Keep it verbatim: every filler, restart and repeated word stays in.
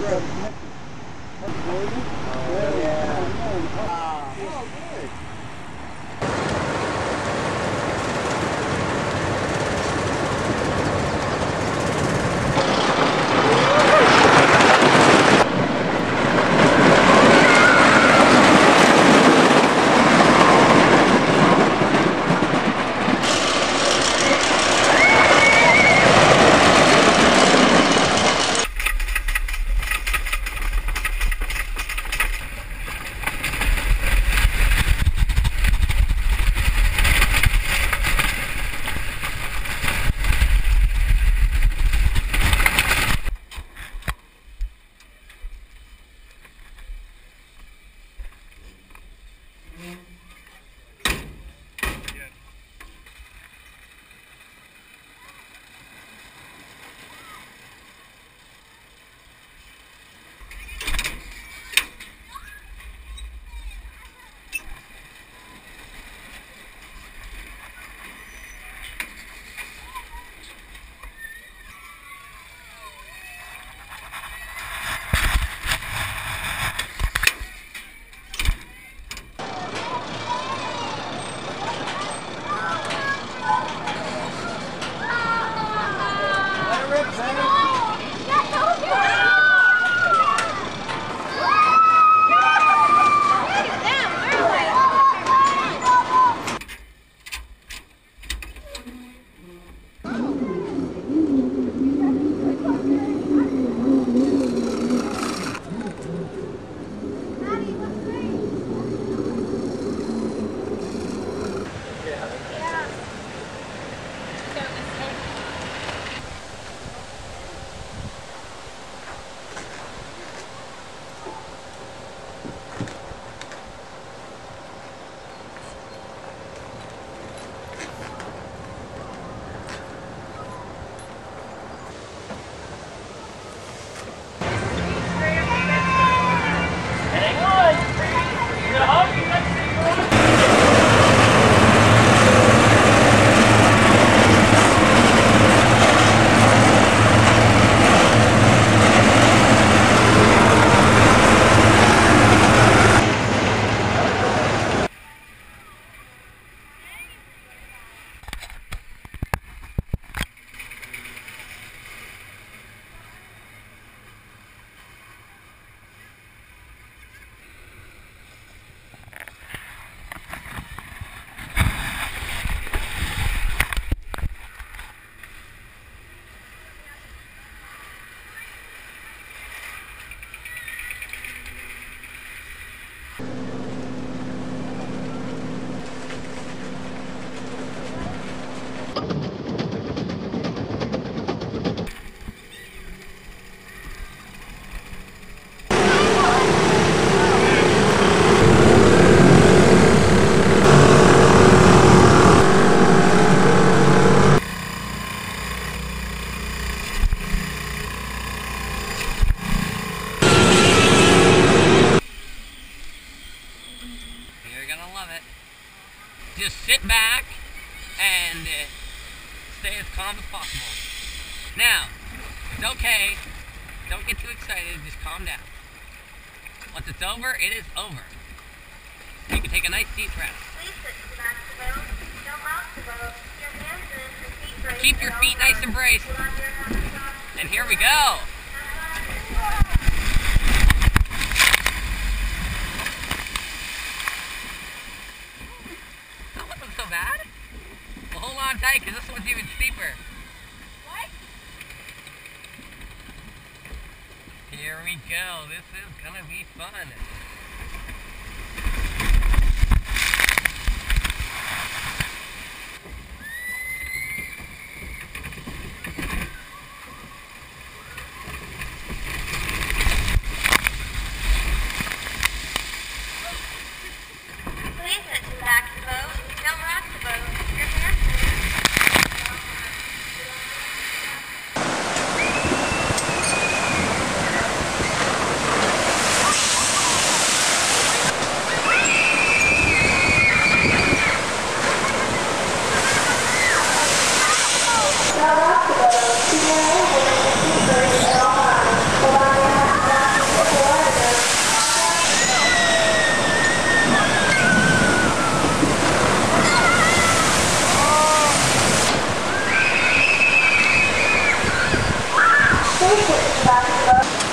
Just sit back and uh, stay as calm as possible. Now, it's okay. Don't get too excited. Just calm down. Once it's over, it is over. You can take a nice deep breath. Keep your feet nice and braced. And here we go. That wasn't so bad. Well, hold on tight, because this one's even steeper. What? Here we go. This is gonna be fun. Nova Scotia, Bye.